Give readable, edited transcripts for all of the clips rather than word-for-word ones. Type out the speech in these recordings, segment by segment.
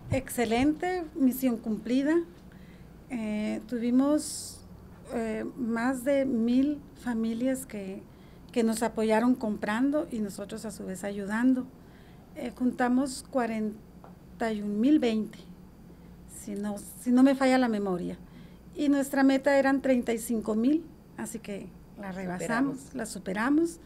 Excelente, misión cumplida. Tuvimos más de 1000 familias que nos apoyaron comprando y nosotros a su vez ayudando. Juntamos 41,020, si no me falla la memoria. Y nuestra meta eran 35,000, así que la rebasamos, la superamos.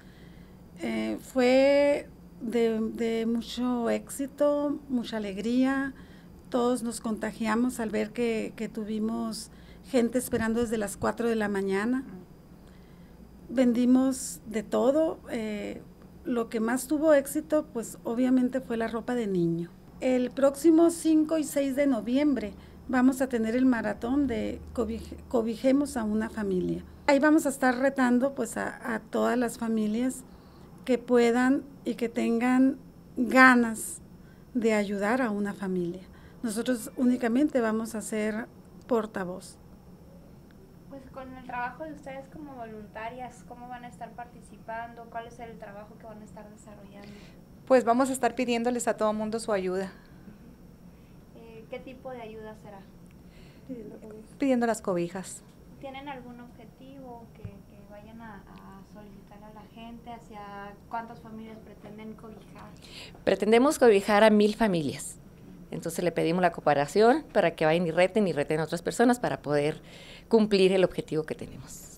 Fue de mucho éxito, mucha alegría. Todos nos contagiamos al ver que tuvimos gente esperando desde las 4 de la mañana. Vendimos de todo. Lo que más tuvo éxito, pues obviamente fue la ropa de niño. El próximo 5 y 6 de noviembre vamos a tener el maratón de Cobijemos a una familia. Ahí vamos a estar retando pues a todas las familias que puedan y que tengan ganas de ayudar a una familia. Nosotros únicamente vamos a ser portavoz. Pues con el trabajo de ustedes como voluntarias, ¿cómo van a estar participando? ¿Cuál es el trabajo que van a estar desarrollando? Pues vamos a estar pidiéndoles a todo mundo su ayuda. ¿Qué tipo de ayuda será? Pidiendo las cobijas. ¿Tienen algún objetivo que vayan a solicitar a la gente? ¿Hacia cuántas familias pretenden cobijar? Pretendemos cobijar a 1000 familias. Entonces le pedimos la cooperación para que vayan y reten a otras personas para poder cumplir el objetivo que tenemos.